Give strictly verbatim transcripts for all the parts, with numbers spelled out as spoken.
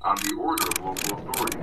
on the order of local authorities.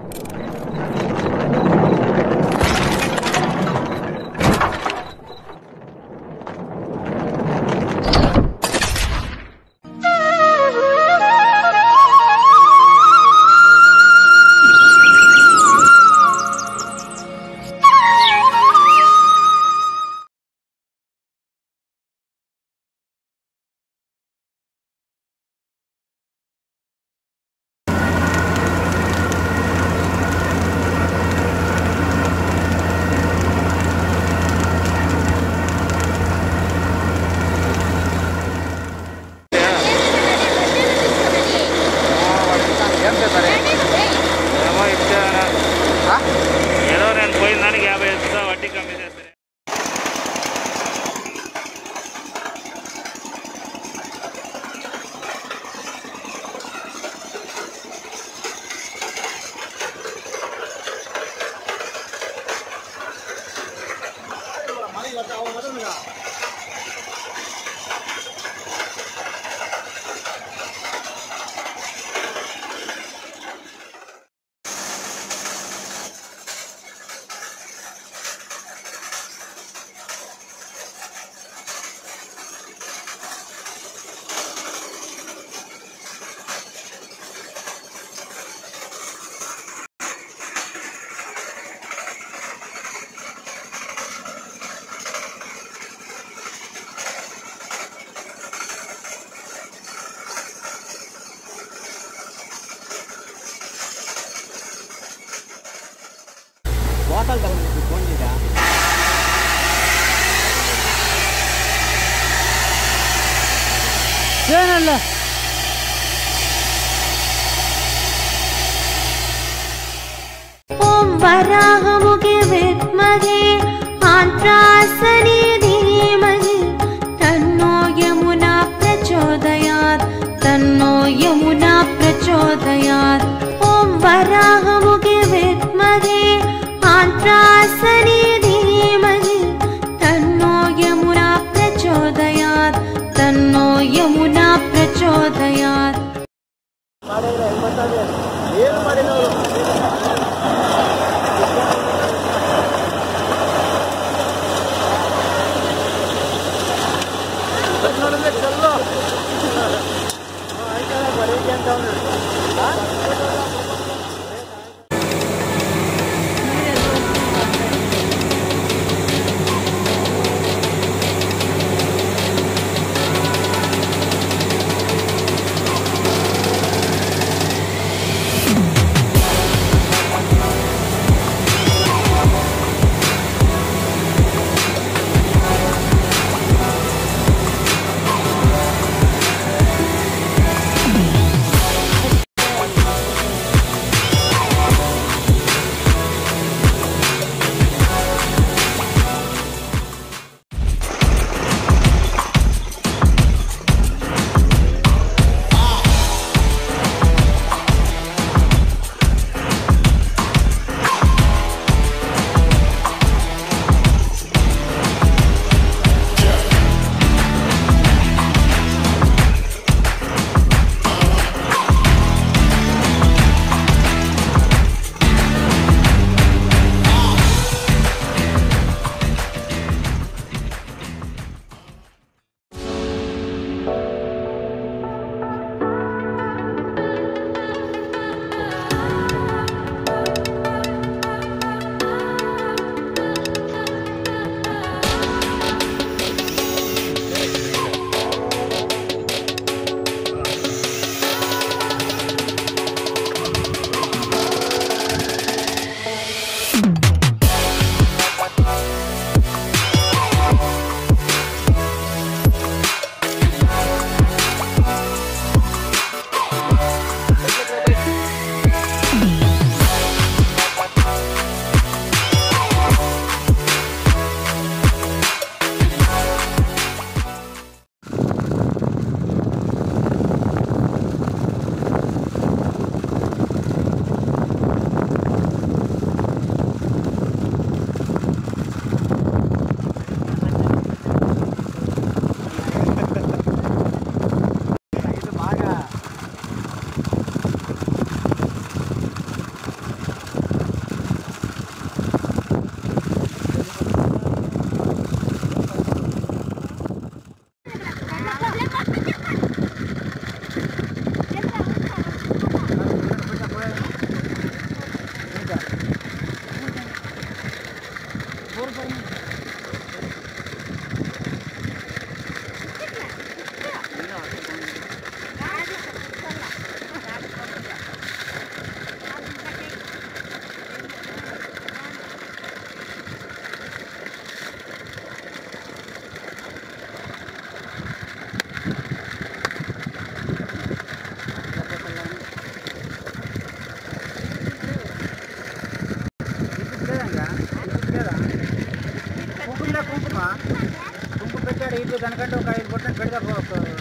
Bottle தம்பி போனிடா சேனல்ல ஓம் வராகமுகே வித்மகே ஆந்த்ராசனி தீமஹி தன்னோ யமுனா பிரச்சோதயாத் தன்னோ யமுனா பிரச்சோதயாத் ஓம் வராகமுகே வித்மகே आंत्रासनी धीमहि तन्नो यमुना प्रचोदयात् तन्नो यमुना प्रचोदयात् itu kan kan kayak important kerja kok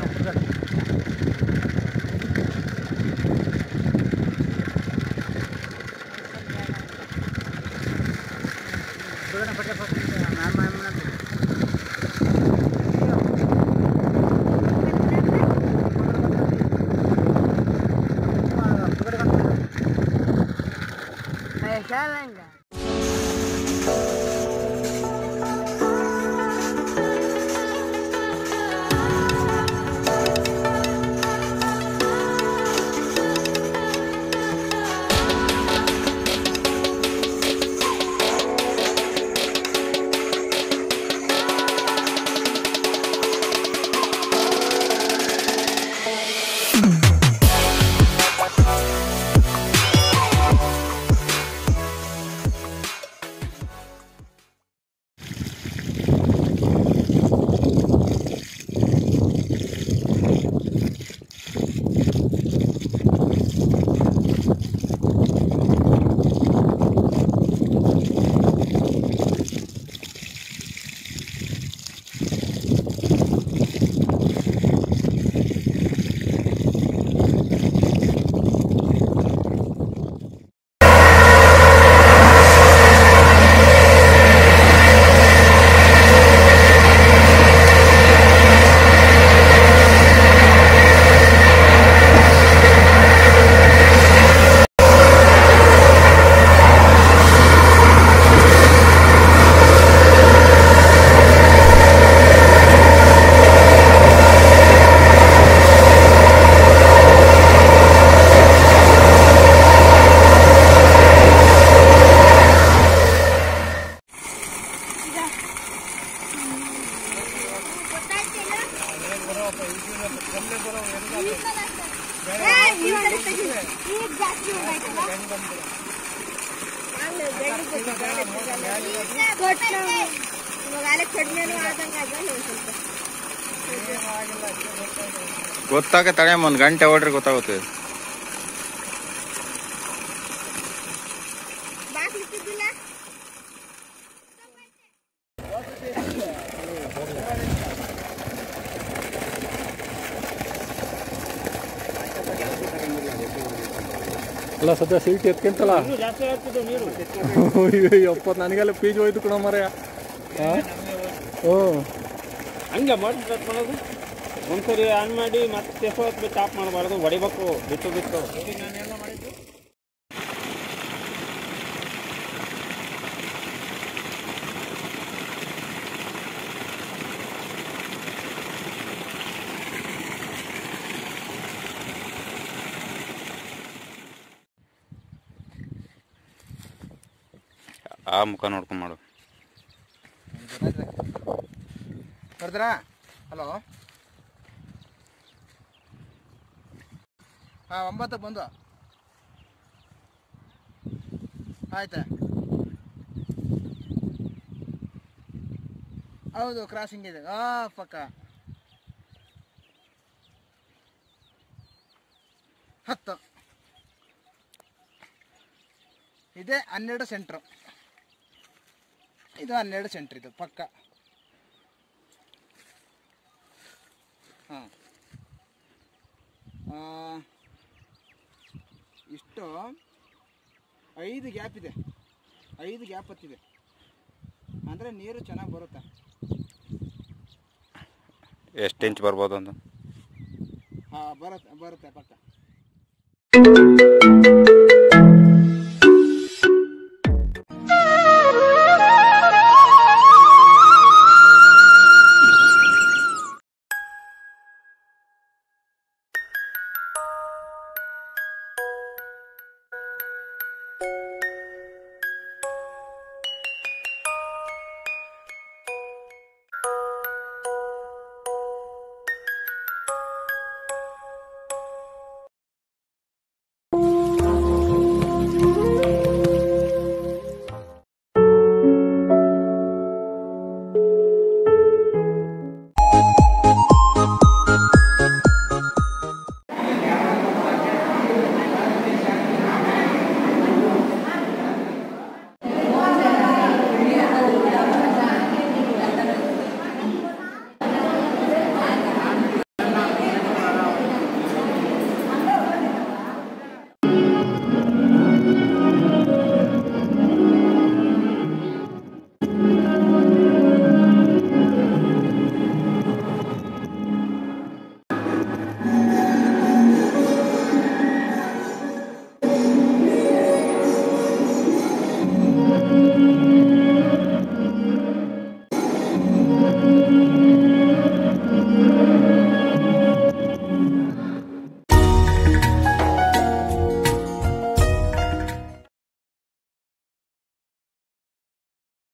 bukan kerja kok nama mana saya jalan enggak. ಗೊತ್ತಾಗತ್ತಾಳೆ ಒಂದು ಗಂಟೆ ಹೊಡ್ರಿ ಗೊತ್ತಾಗುತ್ತೆ. ಅಲ್ಲ ಸದ್ಯ ಸೀಟ್ ಎತ್ಕೊಂತಲ್ಲ ಎಪ್ಪತ್ತು ನನಗೆಲ್ಲ ಪೀಜ್ ಹೋಯ್ತು ಕಣ ಮರೆಯ. ಹ್ಞೂ ಹಂಗೆ ಮಾಡಿ ಮಾಡೋದು ಒಂದ್ಸರಿ ಆನ್ ಮಾಡಿ ಮತ್ತೆ ಹೊತ್ತು ಚಾಪ್ ಮಾಡಬಾರ್ದು, ಹೊಡಿಬೇಕು ಬಿಟ್ಟು ಬಿಟ್ಟು. ನಾನೆಲ್ಲ ಮಾಡಿದ್ದು ಆ ಮುಖ ನೋಡ್ಕೊಂಡು ಮಾಡು. ಬರ್ದ್ರಾ? ಹಲೋ, ಹಾಂ ಒಂಬತ್ತಕ್ಕೆ ಬಂದು ಆಯ್ತಾ? ಹೌದು, ಕ್ರಾಸಿಂಗ್ ಇದೆ. ಹಾಂ ಪಕ್ಕ ಹತ್ತು ಇದೆ. ಹನ್ನೆರಡು ಸೆಂಟ್ರು ಇದು, ಹನ್ನೆರಡು ಸೆಂಟ್ರ್ ಇದು ಪಕ್ಕ. ಹಾಂ, ಇಷ್ಟು ಐದು ಗ್ಯಾಪ್ ಇದೆ, ಐದು ಗ್ಯಾಪ್ ಹತ್ತಿದೆ ಅಂದರೆ ನೀರು ಚೆನ್ನಾಗಿ ಬರುತ್ತೆ. ಎಷ್ಟು ಇಂಚ್ ಬರ್ಬೋದು ಅಂತ? ಹಾಂ, ಬರುತ್ತೆ ಬರುತ್ತೆ ಪಕ್ಕ.